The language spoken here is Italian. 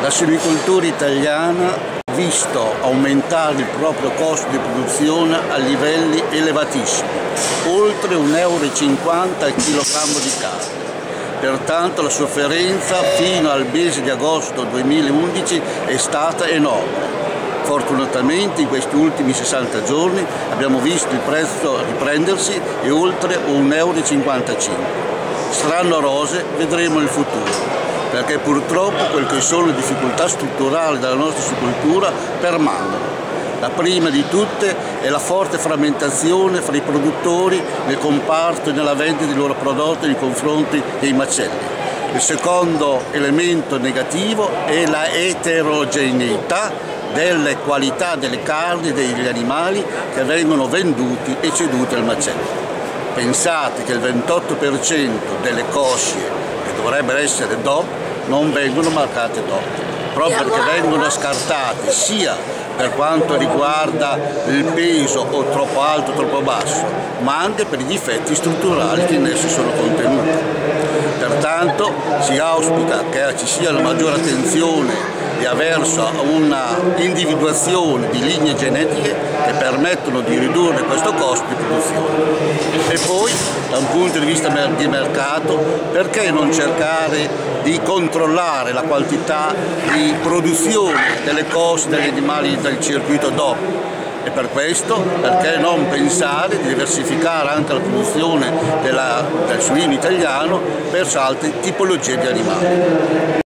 La suinicoltura italiana ha visto aumentare il proprio costo di produzione a livelli elevatissimi, oltre 1,50 euro al chilogrammo di carne. Pertanto la sofferenza fino al mese di agosto 2011 è stata enorme. Fortunatamente in questi ultimi 60 giorni abbiamo visto il prezzo riprendersi e oltre 1,55 euro. Saranno rose, vedremo il futuro, perché purtroppo quelle che sono le difficoltà strutturali della nostra suinicoltura permangono. La prima di tutte è la forte frammentazione fra i produttori nel comparto e nella vendita dei loro prodotti nei confronti dei macelli. Il secondo elemento negativo è la eterogeneità delle qualità delle carni e degli animali che vengono venduti e ceduti al macello. Pensate che il 28% delle cosce che dovrebbero essere DOP non vengono marcate DOP, proprio perché vengono scartate sia per quanto riguarda il peso o troppo alto o troppo basso, ma anche per i difetti strutturali che in esse sono contenuti. Pertanto si auspica che ci sia una maggiore attenzione verso una individuazione di linee genetiche che permettono di ridurre questo costo di produzione. E poi, da un punto di vista di mercato, perché non cercare di controllare la quantità di produzione delle cose degli animali del circuito DOP? E per questo, perché non pensare di diversificare anche la produzione del suino italiano verso altre tipologie di animali?